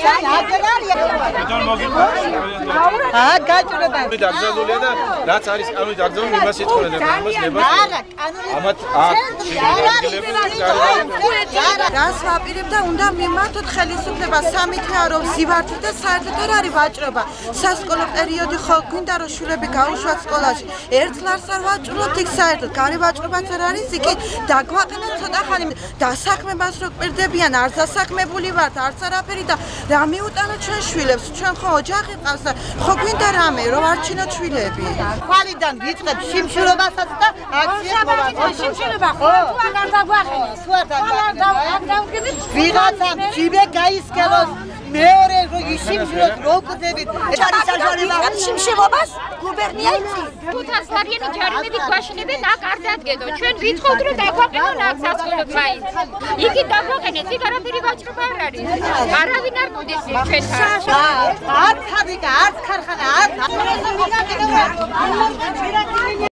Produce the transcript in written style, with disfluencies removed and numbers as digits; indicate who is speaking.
Speaker 1: სასკოლო პერიოდი ხო გვინდა რომ შვილები გაუშვათ სკოლაში. ერთ ლარს არ ვაჭრობთ იქ საერთოდ. გარე ვაჭრობაც არ არის იქ დაგვაყენოთ ცოტა ხანი დასაქმებას რო კვირდებიან არ დასაქმებული ვართ არც არაფერი და რა მიუტანოთ ჩვენ შვილებს ჩვენ ხო ოჯახი ყავს და ხო გვინდა რამე რომ არჩინოთ შვილები. ხვალიდან ვიწყებ შიმშილობასაც და აქციას მოვაწყობ. შიმშილობა ხო არ დაგვაყენოს. თუ არ დაგვაყენოს. ვიღაცამ ჯიბე გაისკელოს მეორე რო ისიმშილოთ რო კვდებით. შიმშილობას გუბერნია იცის.
Speaker 2: 500 ლარიანი ჯარიმები გვაშინებენ აქ არ დადგედო. ჩვენ ვითხოთ რომ დაგვაყენონ აქ სასკოლო მაინც. იგი დაგვაყენეთ, იქ არაფერი ვაჭრობა არ არის. არავინ არ გუდეს ჩვენთან. არც ფაბრიკა, არც ქარხანა, არც